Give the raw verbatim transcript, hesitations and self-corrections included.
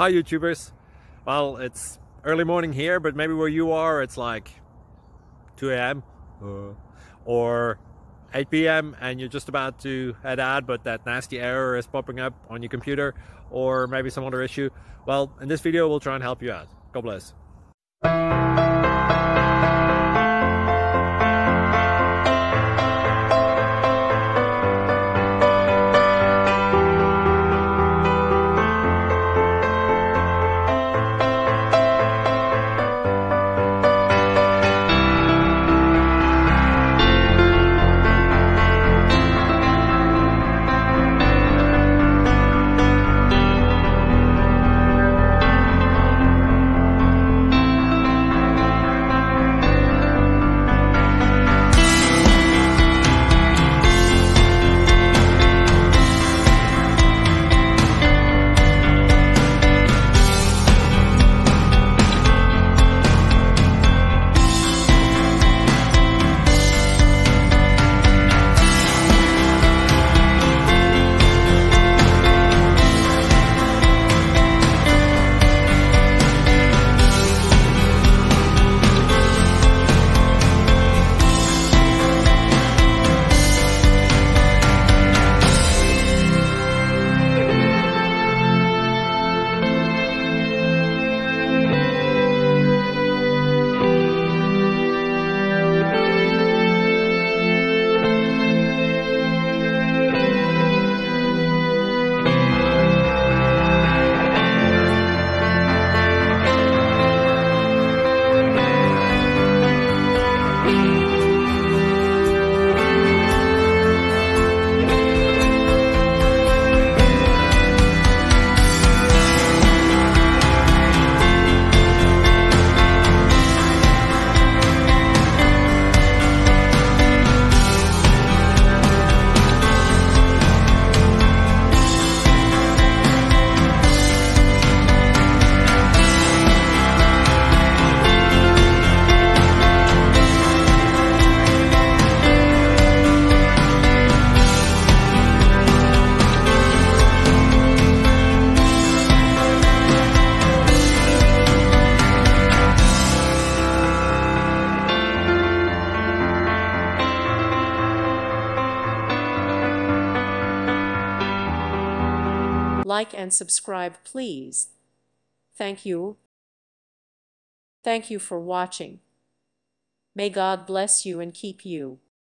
Hi YouTubers. Well, it's early morning here, but maybe where you are it's like two A M uh, or eight P M and you're just about to head out, but that nasty error is popping up on your computer, or maybe some other issue. Well, in this video we'll try and help you out. God bless. Like and subscribe, please. Thank you. Thank you for watching. May God bless you and keep you.